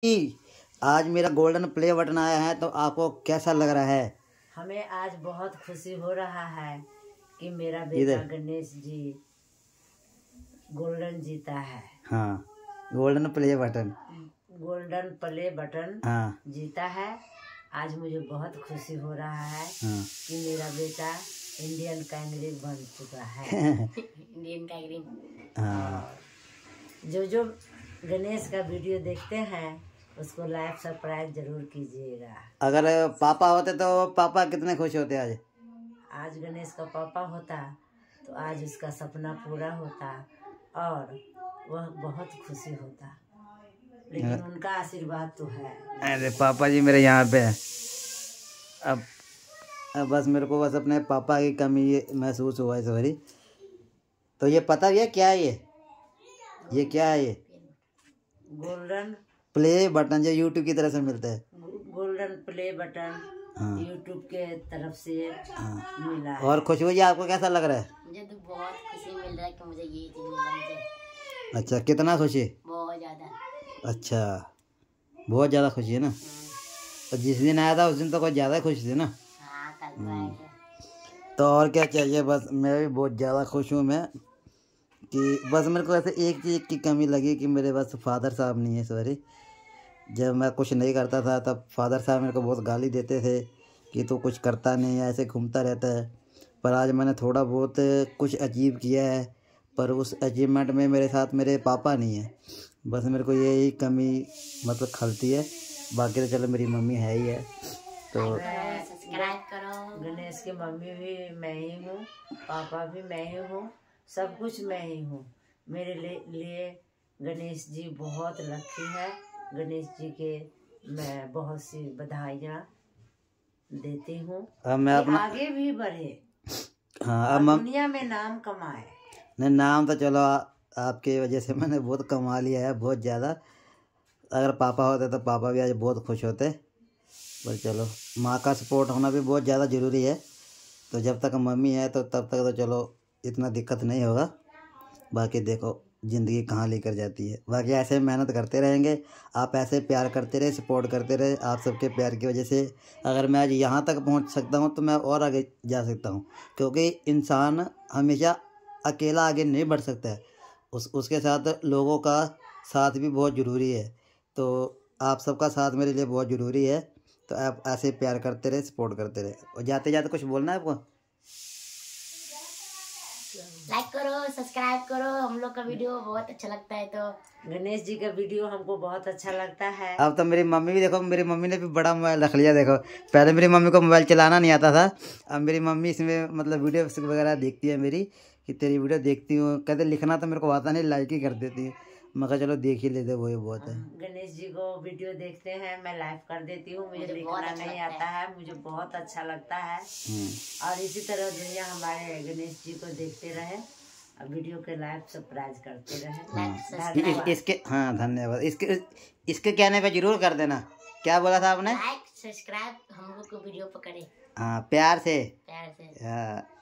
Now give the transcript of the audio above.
आज मेरा golden play button आया है तो आपको कैसा लग रहा है? हमें आज बहुत खुशी हो रहा है कि मेरा बेटा गणेश जी गोल्डन जीता है। हाँ, गोल्डन प्ले बटन हाँ जीता है। आज मुझे बहुत खुशी हो रहा है कि मेरा बेटा इंडियन कैंगरी बन चुका है। इंडियन कैंगरी। हाँ। जो गणेश का वीडियो देखते हैं उसको लाइक सब्सक्राइब जरूर कीजिएगा। अगर पापा होते तो पापा कितने खुश होते आज? आज गणेश का पापा होता तो आज उसका सपना पूरा होता और वह बहुत खुशी होता, लेकिन उनका आशीर्वाद तो है। अरे पापा जी मेरे यहाँ पे अब बस मेरे को बस अपने पापा की कमी महसूस हुआ इस बारी। तो ये पता भी है क्या है? ये क्या है? ये गोल्डन प्ले बटन जो यूट्यूब की तरफ से मिलता है। गोल्डन प्ले बटन यूट्यूब के तरफ से मिला है। और खुशबू जी आपको कैसा लग रहा है? मुझे तो बहुत खुशी मिल रहा है कि मुझे ये चीज मिला मुझे। अच्छा, कितना खुशी? बहुत ज्यादा। अच्छा, बहुत ज़्यादा खुशी है ना? तो जिस दिन आया था उस दिन तो कुछ ज़्यादा खुशी थी ना? हाँ, कल तो आए थे। तो और क्या चाहिए? बस मैं भी बहुत ज़्यादा खुश हूँ मैं कि बस मेरे को ऐसे एक चीज़ की कमी लगी कि मेरे पास फादर साहब नहीं है। सॉरी, जब मैं कुछ नहीं करता था तब फादर साहब मेरे को बहुत गाली देते थे कि तू कुछ करता नहीं है, ऐसे घूमता रहता है। पर आज मैंने थोड़ा बहुत कुछ अचीव किया है, पर उस अचीवमेंट में मेरे साथ मेरे पापा नहीं है। बस मेरे को यही कमी मतलब खलती है। बाकी तो चलो मेरी मम्मी है ही है। तो सब्सक्राइब करो। गणेश की मम्मी भी मैं ही हूँ, पापा भी मैं ही हूँ, सब कुछ मैं ही हूँ। मेरे लिए गणेश जी बहुत लकी है। गणेश जी के मैं बहुत सी बधाइयाँ देती हूँ। अब मैं अपना आगे भी बढ़े। हाँ, अब दुनिया में नाम कमाए। नहीं, नाम तो चलो आपके वजह से मैंने बहुत कमा लिया है, बहुत ज़्यादा। अगर पापा होते तो पापा भी आज बहुत खुश होते। पर चलो, माँ का सपोर्ट होना भी बहुत ज़्यादा ज़रूरी है। तो जब तक मम्मी है तो तब तक तो चलो इतना दिक्कत नहीं होगा। बाकी देखो ज़िंदगी कहाँ लेकर जाती है। बाकी ऐसे मेहनत करते रहेंगे, आप ऐसे प्यार करते रहे, सपोर्ट करते रहे। आप सबके प्यार की वजह से अगर मैं आज यहाँ तक पहुँच सकता हूँ तो मैं और आगे जा सकता हूँ, क्योंकि इंसान हमेशा अकेला आगे नहीं बढ़ सकता है। उसके साथ लोगों का साथ भी बहुत ज़रूरी है। तो आप सबका साथ मेरे लिए बहुत ज़रूरी है। तो आप ऐसे प्यार करते रहे, सपोर्ट करते रहे। और जाते जाते कुछ बोलना है आपको? लाइक करो, सब्सक्राइब करो। हम लोग का वीडियो बहुत अच्छा लगता है। तो गणेश जी का वीडियो हमको बहुत अच्छा लगता है। अब तो मेरी मम्मी भी देखो, मेरी मम्मी ने भी बड़ा मोबाइल रख लिया। देखो, पहले मेरी मम्मी को मोबाइल चलाना नहीं आता था। अब मेरी मम्मी इसमें मतलब वीडियो वगैरह देखती है मेरी, कि तेरी वीडियो देखती हूँ। कहते लिखना तो मेरे को आता नहीं, लाइक ही कर देती है। मैं कहा चलो देख ही लेते, वही बहुत है। गणेश जी को वीडियो देखते हैं, मैं लाइव कर देती हूँ। मुझे लिखना नहीं आता है, मुझे बहुत अच्छा लगता है। और इसी तरह दुनिया हमारे गणेश जी को देखते रहे और वीडियो के लाइव सब्सक्राइब करते रहे। इसके हाँ धन्यवाद। इसके कहने पे जरूर कर देना। क्या बोला था आपने? लाइक सब्सक्राइब हम लोग को वीडियो पकड़े। हाँ, प्यार से। प्यार से। हाँ।